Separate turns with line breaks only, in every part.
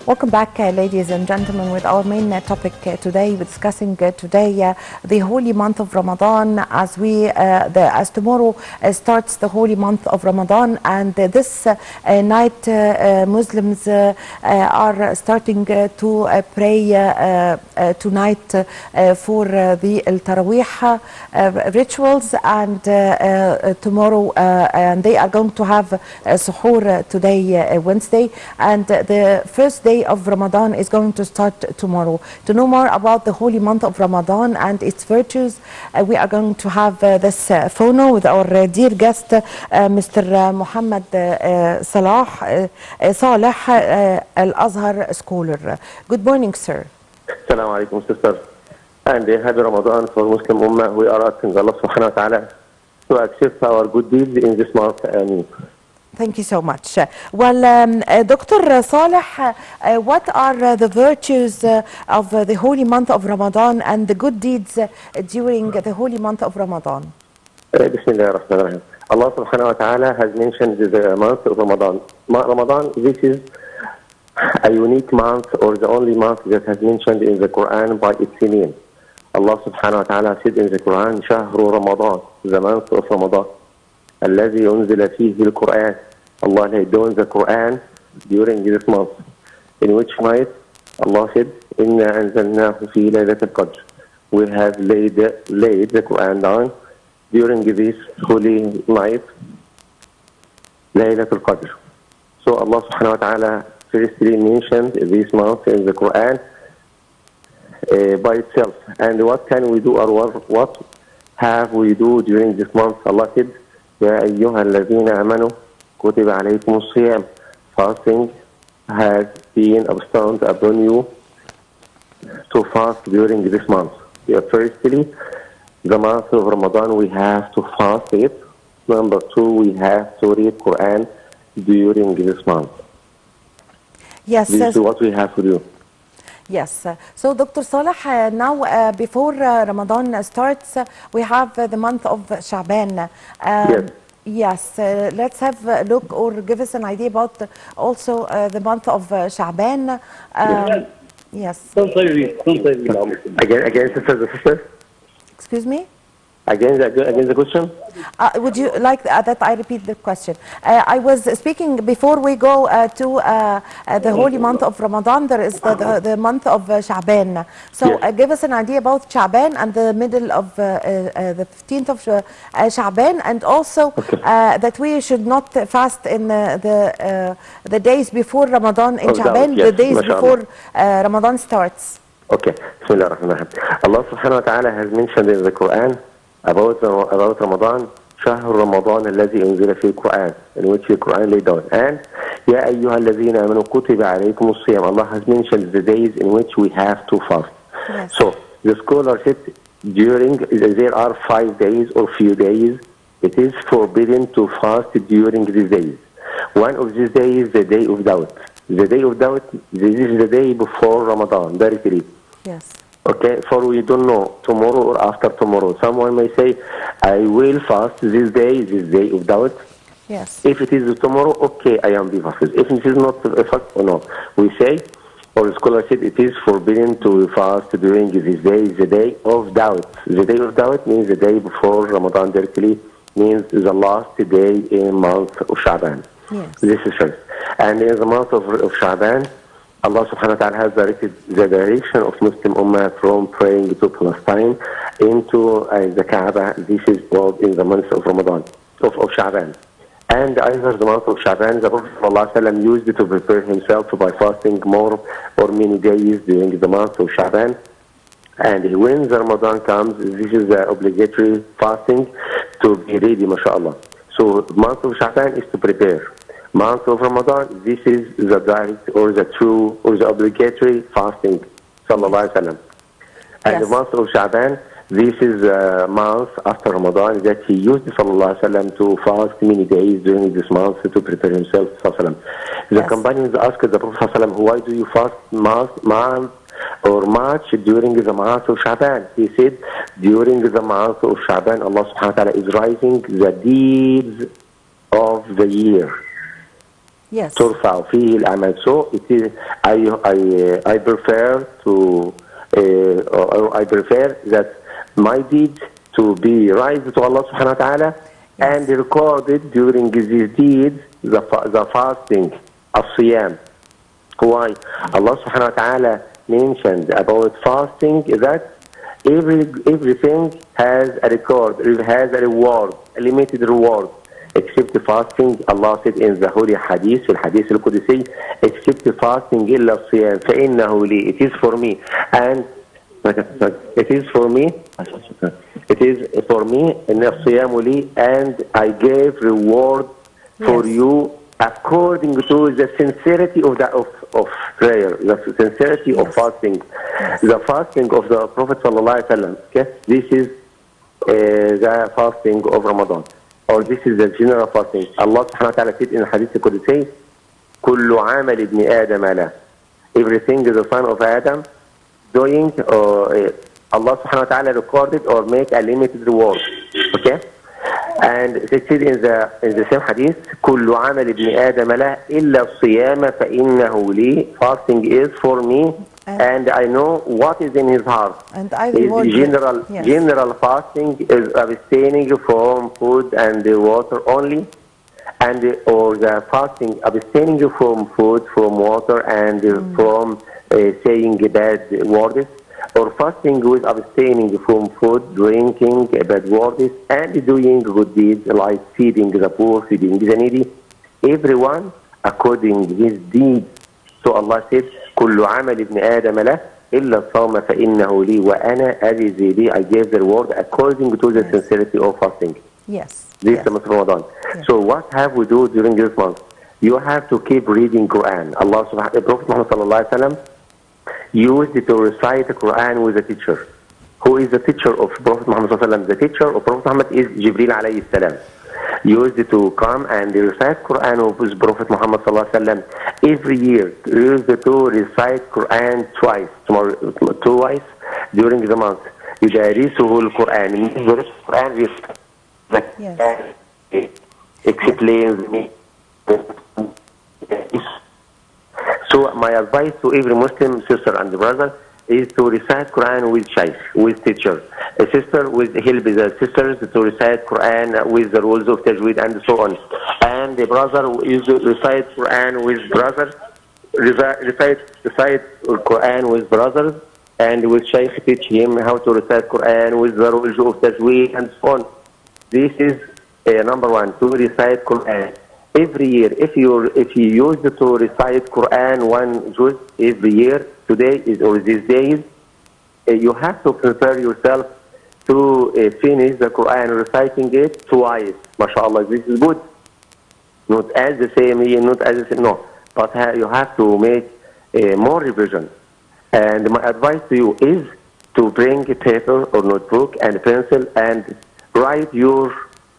Welcome back, ladies and gentlemen, with our main topic today. We're discussing today the holy month of Ramadan as tomorrow starts the holy month of Ramadan, and this night Muslims are starting to pray tonight for the Taraweeh rituals, and tomorrow and they are going to have suhoor today, Wednesday, and the first day of Ramadan is going to start tomorrow. To know more about the holy month of Ramadan and its virtues, we are going to have this phono with our dear guest, Mr. Muhammad Saleh, Al-Azhar scholar. Good morning, sir.
Assalamu alaikum, sister. And happy Ramadan for Muslim Ummah. We are asking Allah subhanahu wa ta'ala to accept our good deeds in this month.
Thank you so much. Well, Dr. Saleh, what are the virtues of the holy month of Ramadan and the good deeds during the holy month of Ramadan?
Bismillah ar-Rahman ar-Rahim. Allah subhanahu wa ta'ala has mentioned the month of Ramadan. Ramadan, this is a unique month, or the only month that has mentioned in the Quran by its name. Allah subhanahu wa ta'ala said in the Quran, Shahru Ramadan, the month of Ramadan. الذي أنزل فيه القرآن. Allah laid down the Quran during this month. In which night? Allah said, إنا أنزلناه في ليلة القدر. We have laid the Quran down during this holy night, Laylatul Qadr. So Allah subhanahu wa ta'ala firstly mentioned this month in the Quran by itself. And what can we do, or what have we do during this month? Allah said, يا أيها الذين آمنوا كتب عليكم الصيام. Fasting has been bestowed upon you to fast during this month. Firstly, the month of Ramadan we have to fast it. Number two, we have to read Quran during this month.
Yes,
this is what we have to do.
Yes. So, Dr. Saleh, now before Ramadan starts, we have the month of Sha'ban.
Yes.
Yes. Let's have a look or give us an idea about also the month of Sha'ban. Yes.
Again, sister.
Excuse me?
Again the question?
Would you like that I repeat the question? I was speaking before we go to the holy month of Ramadan. There is the month of Sha'ban. So
yes.
Give us an idea about Sha'ban and the middle of the 15th of Sha'ban, and also that we should not fast in the days before Ramadan in Sha'ban,
yes.
the days before Ramadan starts.
Okay. Bismillah ar-Rahman ar-Rahim. Allah subhanahu wa ta'ala has mentioned in the Quran about Ramadan, شهر رمضان الذي أنزل فيه القرآن, in which the Quran laid down. And يا أيها الذين آمنوا كتب عليكم الصيام. Allah has mentioned the days in which we have to fast.
Yes.
So the scholar said there are 5 days or few days it is forbidden to fast during these days. One of these days is the day of doubt. The day of doubt, this is the day before Ramadan, directly.
Yes.
Okay, for we don't know tomorrow or after tomorrow. Someone may say, I will fast this day of doubt.
Yes.
If it is tomorrow, okay, I am be fasted. If it is not fast, no. We say, or the scholar said, it is forbidden to fast during this day, the day of doubt. The day of doubt means the day before Ramadan directly, means the last day in month of Sha'ban.
Yes.
This is first. And in the month of Sha'ban, Allah subhanahu wa ta'ala has directed the direction of Muslim Ummah from praying to Palestine into the Kaaba. This is called in the month of Ramadan, of Sha'ban. And either the month of Sha'ban, the Prophet ﷺ used it to prepare himself by fasting more or many days during the month of Sha'ban. And when the Ramadan comes, this is the obligatory fasting to be ready, mashallah. So the month of Sha'ban is to prepare. Month of Ramadan, this is the direct or the true or the obligatory fasting, sallallahu alaihi wasallam. And
Yes.
the month of Sha'ban, this is a month after Ramadan that he used, sallallahu alaihi wasallam, to fast many days during this month to prepare himself, sallallahu alaihi wasallam. The
Yes.
companions asked the Prophet sallallahu alaihi wasallam, why do you fast month or March during the month of Sha'ban? He said, during the month of Sha'ban, Allah subhanahu wa ta'ala is writing the deeds of the year.
Yes.
ترفع فيه الأعمال. So it is, I prefer to or I prefer that my deeds to be raised to Allah subhanahu wa ta'ala and recorded during these deeds the fasting of Siyam. Why? Allah subhanahu wa ta'ala mentioned about fasting that everything has a record, has a reward, a limited reward. Except fasting, Allah said in the Holy Hadith, في الحديث القدسي, except fasting إلا الصيام فإنه لي, it is for me, and it is for me, إن الصيام لي, and I gave reward for you according to the sincerity of prayer, the sincerity of fasting, the fasting of the Prophet sallallahu alaihi wasallam. Okay, this is the fasting of Ramadan, or this is the general fasting. Allah subhanahu wa ta'ala said in the Hadith al-Qudsi, كل عمل ابن آدم له. Everything the son of Adam doing, Allah subhanahu wa ta'ala recorded or make a limited reward. Okay. And it said in the same hadith, كل عمل ابن آدم له إلا الصيام فإنه لي. Fasting is for me, and I know what is in his heart.
And I reward
general fasting is abstaining from food and water only, and or the fasting abstaining from food, from water, and from saying bad words. Or fasting with abstaining from food, drinking bad words, and doing good deeds like feeding the poor, feeding the needy. Everyone according to his deeds. So Allah said, كل عمل ابن آدم له إلا الصوم فإنه لي وأنا أجزي به. I gave the reward according to the sincerity of fasting.
Yes.
This is the month of Ramadan. Yes. So what have we do during this month? You have to keep reading Quran. Allah subhanahu wa ta'ala, Prophet Muhammad sallallahu alaihi wasallam used to recite the Quran with a teacher. Who is the teacher of Prophet Muhammad sallallahu alaihi wasallam? The teacher of Prophet Muhammad is Jibril alayhi salam. Used to come and recite Quran with Prophet Muhammad sallallahu alaihi wasallam every year. Used to recite Quran twice during the month. يدارسه القرآن. يدرس القرآن. Explains me. So my advice to every Muslim sister and brother is to recite Quran with shaykh, with teacher. A sister with help the sisters to recite Quran with the rules of tajweed and so on. And the brother is to recite Quran with brothers, recite Quran with brothers, and with shaykh teach him how to recite Quran with the rules of tajweed and so on. This is number one, to recite Quran. Every year, if you used to recite Quran one juz every year, today or these days, you have to prepare yourself to finish the Quran, reciting it twice. MashaAllah, this is good. Not as the same year, not as the same, no. But you have to make more revision. And my advice to you is to bring a paper or notebook and pencil and write your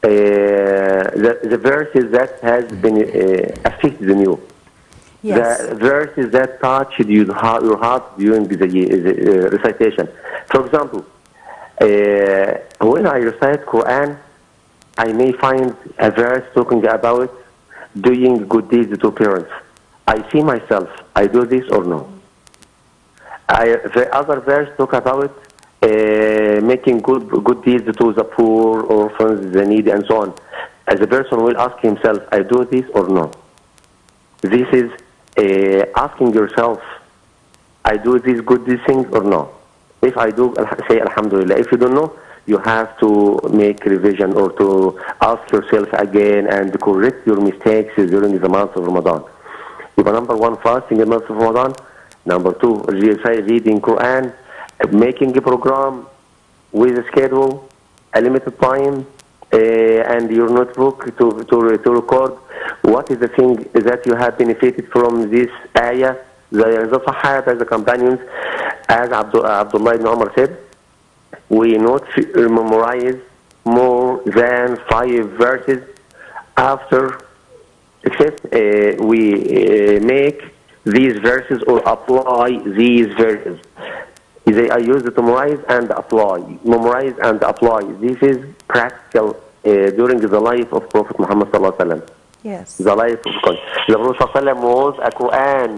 the verses that has been affected in you. Yes. The verses that touched your heart during the recitation. For example, when I recite Quran, I may find a verse talking about doing good deeds to parents. I see myself, I do this or no. The other verse talk about making good deeds to the poor, orphans, the needy, and so on. As a person will ask himself, I do this or no. This is asking yourself, I do this good thing or no. If I do, say Alhamdulillah. If you don't know, you have to make revision or to ask yourself again and correct your mistakes during the month of Ramadan. Number one, fasting in the month of Ramadan. Number two, reading Quran, making a program with a schedule, a limited time, and your notebook to record what is the thing that you have benefited from this ayah. The Sahaba, the companions, as Abdullah ibn Umar said, we not memorize more than 5 verses after, except we make these verses or apply these verses. They are used to memorize and apply. Memorize and apply. This is practical during the life of Prophet Muhammad sallallahu alaihi wasallam.
Yes.
The life of God. The Prophet ﷺ was a Quran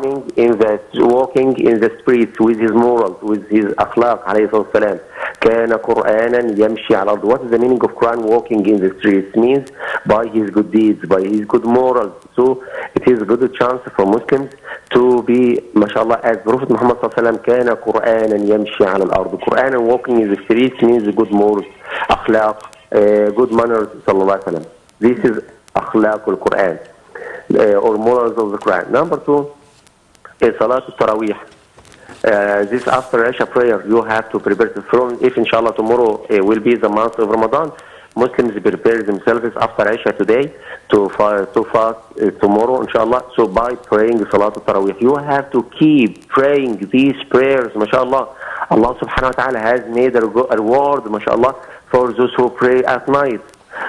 walking in the streets with his morals, with his akhlaq عليه الصلاة والسلام. كان قرآنا يمشي على الأرض. What is the meaning of Quran walking in the streets? Means by his good deeds, by his good morals. So it is a good chance for Muslims to be, mashallah, as Prophet Muhammad صلى الله عليه وسلم كان قرآنا يمشي على الأرض. Quran walking in the streets means good morals, akhlaq, good manners صلى الله عليه وسلم. This is أخلاق القرآن or morals of the Quran. Number 2 is Salat al-Tarawih. This after Isha prayer, you have to prepare from, if inshallah tomorrow will be the month of Ramadan, Muslims prepare themselves after Isha today to fast tomorrow inshallah. So by praying Salat al-Tarawih, you have to keep praying these prayers, mashallah. Allah subhanahu wa ta'ala has made a reward, mashallah, for those who pray at night.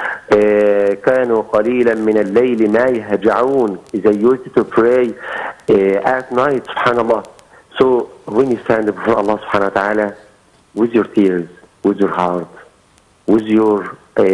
كانوا قليلا من الليل ما يهجعون. They used to pray at night, subhanallah. So when you stand before Allah subhanahu wa ta'ala with your tears, with your heart, with your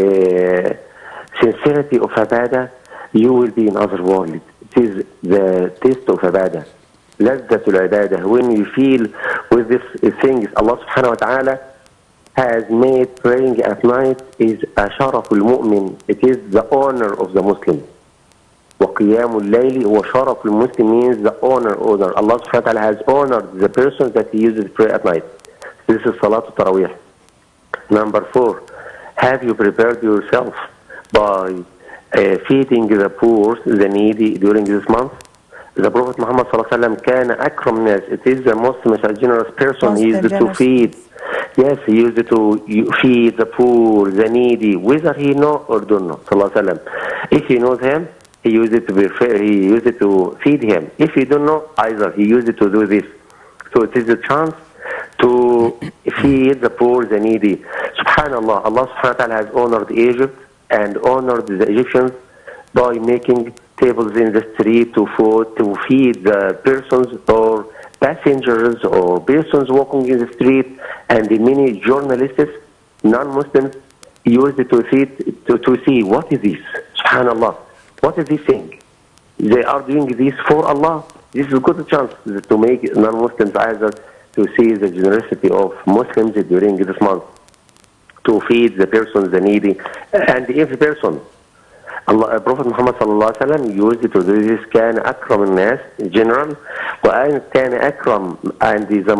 sincerity of ibadah, you will be in other world. It is the taste of ibadah. لذة العبادة. When you feel with these things, Allah subhanahu wa ta'ala has made praying at night is a sharaf al-mu'min. It is the honor of the Muslim. وقيام الليل هو شرف المسلم means the honor. Allah subhanahu wa ta'ala has honored the person that he uses to pray at night. This is Salat al-Tarawih. Number 4, have you prepared yourself by feeding the poor, the needy during this month? The Prophet Muhammad sallallahu alaihi wasallam كان أكرم الناس. It is the most generous person. He used to feed. Yes, he used to feed the poor, the needy, whether he know or don't know. Sallallahu alaihi wasallam. If he knows him, he used it to be fair. He used it to feed him. If he don't know either, he used it to do this. So it is a chance to feed the poor, the needy. Subhanallah, Allah subhanahu wa ta'ala has honored Egypt and honored the Egyptians by making tables in the street to feed the persons or passengers or persons walking in the street, and many journalists, non-Muslims, used it to see what is this. Subhanallah, what is this thing? They are doing this for Allah. This is a good chance to make non-Muslims either to see the generosity of Muslims during this month, to feed the persons, the needy, and every person. Prophet Muhammad sallallahu alaihi wasallam used to do this. كان أكرم الناس in general, وأن كان أكرم, and the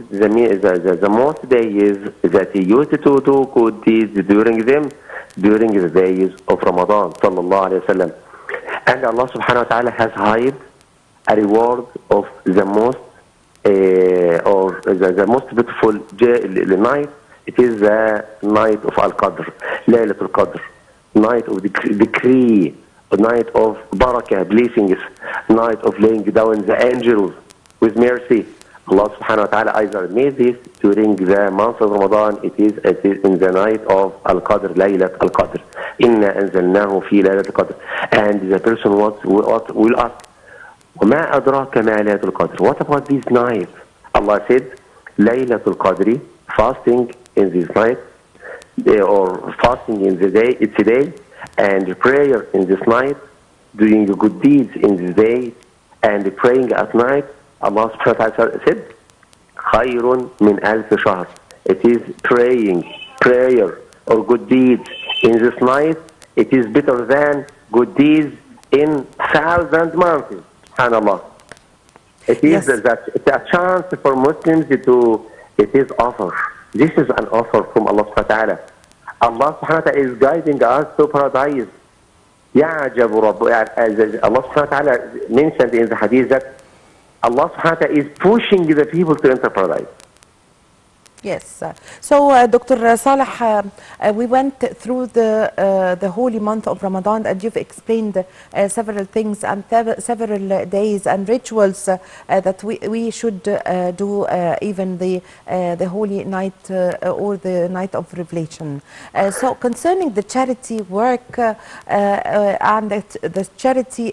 most days that he used to do good deeds during the days of Ramadan sallallahu alaihi wasallam. And Allah subhanahu wa ta'ala has hid a reward of the most or the most beautiful night. It is the night of Al-Qadr, Laylatul Qadr. Night of decree, a night of barakah, blessings, night of laying down the angels with mercy. Allah subhanahu wa ta'ala either made this during the month of Ramadan. It is in the night of Al-Qadr, Laylat Al-Qadr. Inna anzalnahu fi Laylat Al-Qadr. And the person will ask, وَمَا أَدْرَاكَ مَا لَيْلَةُ الْقَدْرِ. What about this night? Allah said, Laylat Al-Qadr, fasting in this night, or fasting in the day, it's a day, and prayer in this night, doing good deeds in this day, and praying at night. Allah subhanahu wa ta'ala said, خَيْرٌ مِنْ أَلْفِ شَهْرٍ. It is prayer, or good deeds in this night. It is better than good deeds in 1,000 months. SubhanAllah. It is it's a chance for Muslims it is offer. This is an offer from Allah subhanahu wa ta'ala. Allah subhanahu wa ta'ala is guiding us to paradise. يَعْجَبُ رَبُّ. As Allah subhanahu wa ta'ala mentioned in the hadith that Allah subhanahu wa ta'ala is pushing the people to enter paradise.
Yes. So, Dr. Saleh, we went through the holy month of Ramadan, and you've explained several things and several days and rituals that we should do even the holy night or the night of revelation. So, concerning the charity work and the charity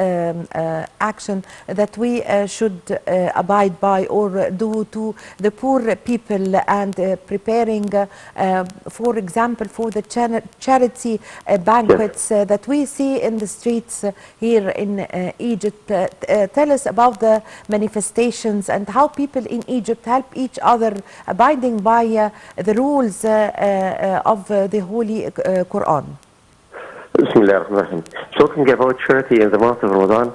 action that we should abide by or do to the poor people and preparing, for example, for the charity banquets that we see in the streets here in Egypt. Tell us about the manifestations and how people in Egypt help each other, abiding by the rules of the Holy Quran.
Bismillah ar-Rahman ar-Rahim. Talking about charity in the month of Ramadan,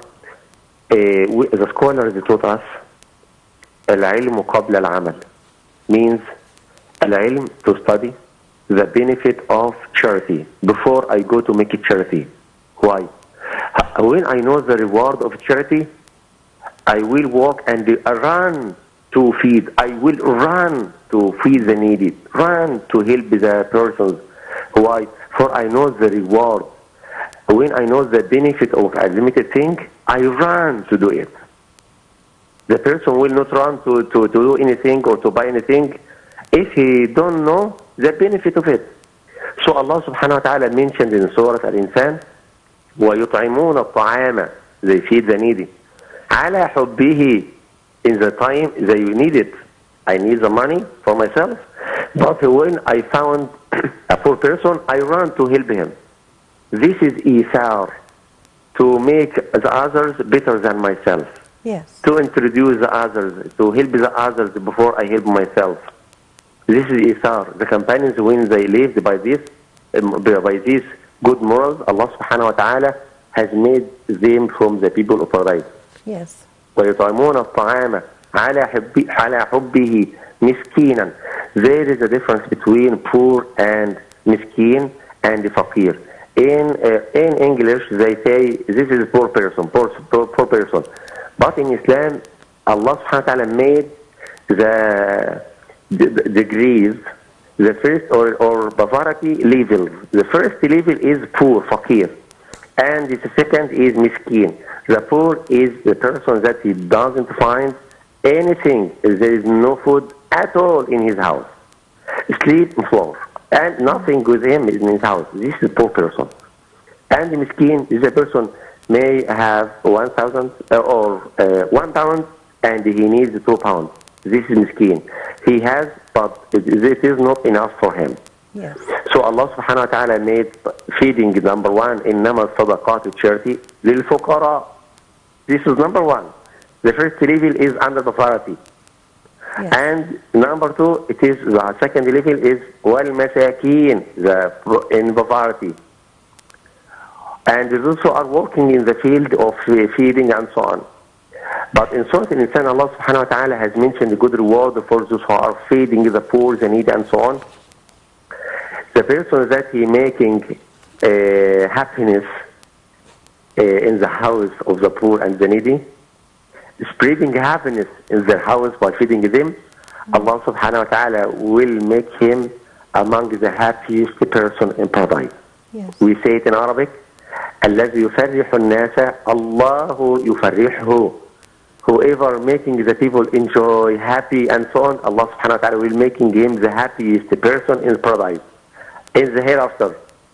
the scholars taught us العلم قبل العمل, means العلم to study the benefit of charity before I go to make a charity. Why? When I know the reward of charity, I will walk and run to feed. I will run to feed the needy, run to help the persons. Why? For I know the reward. When I know the benefit of a limited thing, I run to do it. The person will not run to do anything or to buy anything if he don't know the benefit of it. So Allah subhanahu wa ta'ala mentioned in Surah Al-Insan, وَيُطْعِمُونَ الطَّعَامَ, they feed the needy. عَلَى حُبِّهِ, in the time that you need it. I need the money for myself, but when I found a poor person, I run to help him. This is Isar, to make the others better than myself.
Yes.
To introduce the others, to help the others before I help myself. This is Isar. The companions, when they lived by these good morals, Allah subhanahu wa ta'ala has made them from the people of paradise.
Yes.
وَيُطْعِمُونَ الطَّعَامَ عَلَى حُبِّهِ مِسْكِينًا. There is a difference between poor and miskin and faqir. In English, they say this is poor person, poor person. But in Islam, Allah subhanahu wa ta'ala made the degrees, the first or poverty levels. The first level is poor, faqir. And the second is miskin. The poor is the person that he doesn't find anything. There is no food at all in his house. Sleep on floor. And nothing with him is in his house. This is a poor person. And the miskin is a person may have 1,000 or 1 pound and he needs 2 pounds. This is miskin. He has, but this is not enough for him.
Yes.
So Allah subhanahu wa ta'ala made feeding number one, إنما الصدقات charity للفقراء. This is number one. The first level is under poverty.
Yes.
And number two, it is the second level is والمساكين, in poverty. And those who are working in the field of feeding and so on. But in Surah Al-Insan, Allah subhanahu wa ta'ala has mentioned a good reward for those who are feeding the poor, the needy and so on. The person that he making happiness in the house of the poor and the needy, spreading happiness in their house by feeding them, Allah subhanahu wa ta'ala will make him among the happiest person in paradise.
Yes.
We say it in Arabic, الذي يفرح الناس الله يفرحه. Whoever making the people enjoy, happy and so on, Allah subhanahu wa ta'ala will making him the happiest person in paradise. In the hereafter.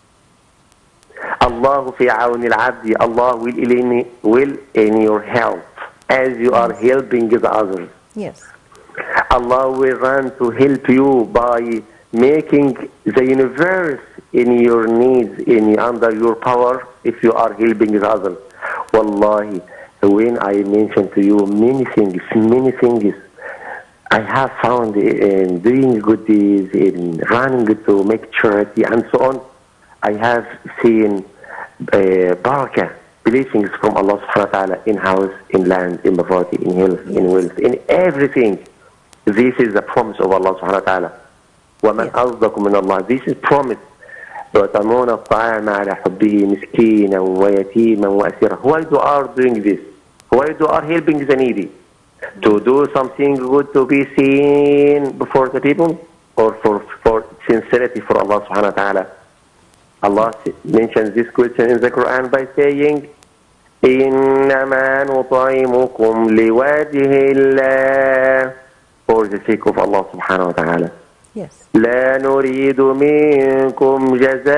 Allah fi awn al-abdi, Allah will in your help as you are helping the others.
Yes.
Allah will run to help you by making the universe in your needs, under your power, if you are helping the others. Wallahi, when I mention to you many things, I have found in doing good deeds, in running to make charity and so on, I have seen barakah, blessings from Allah subhanahu wa ta'ala in house, in land, in poverty, in health, in wealth, in everything. This is the promise of Allah subhanahu wa ta'ala. وَمَنْ أَصْدَقُ مِنَ اللَّهِ. This is promise. وَيُطْعِمُونَ الطَّعَامَ عَلَى حُبِّهِ مِسْكِينًا وَيَتِيمًا وَأَسِيرًا. Why you are doing this? Why you are helping the needy? To do something good to be seen before the people, or for sincerity for Allah subhanahu wa ta'ala? Allah mentions this question in the Quran by saying, إِنَّمَا نُطْعِمُكُمْ لِوَجْهِ اللَّهِ, for the sake of Allah subhanahu wa ta'ala.
Yes.
لا نريد منكم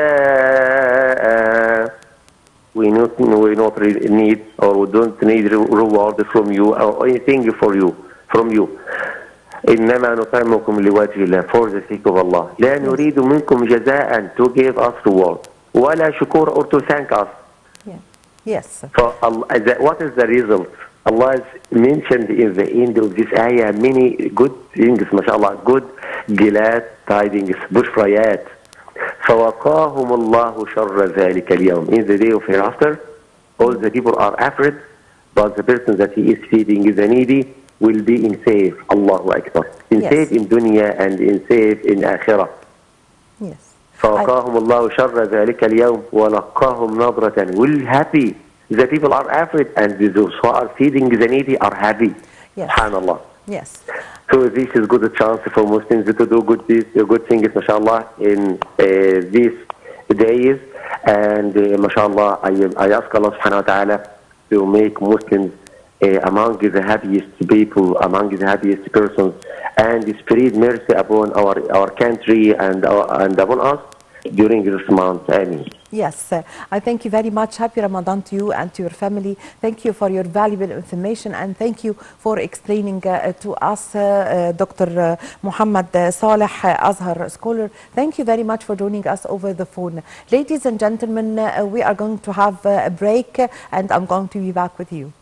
جزاء. We not need, or we don't need reward from you or anything from you. إنما نطعمكم لوجه الله for the sake of Allah. لا نريد منكم جزاء to give us reward ولا شكور or to thank us.
Yes.
So what is the result? Allah has mentioned in the end of this ayah many good things, mashallah, good glad tidings, bushprayat. فَوَقَاهُمُ اللَّهُ شَرَّ ذَلِكَ الْيَوْمِ. In the day of hereafter, all the people are afraid, but the person that he is feeding the needy will be in safe. Allahu Akbar. In safe in dunya and in safe in akhirah.
Yes.
فَوَقَاهُمُ اللَّهُ شَرَّ ذَلِكَ الْيَوْمِ وَلَقَّاهُمْ نَضْرَةً. Will happy. The people are afraid and those who are feeding the needy are happy.
Yes.
SubhanAllah.
Yes.
So this is good chance for Muslims to do good things, mashallah, in these days. And mashallah, I ask Allah subhanahu wa ta'ala to make Muslims among the happiest people, among the happiest persons, and spread mercy upon our country and upon us during this month. Amen.
Yes, I thank you very much. Happy Ramadan to you and to your family. Thank you for your valuable information and thank you for explaining to us, Dr. Muhammad Saleh, Azhar scholar. Thank you very much for joining us over the phone. Ladies and gentlemen, we are going to have a break and I'm going to be back with you.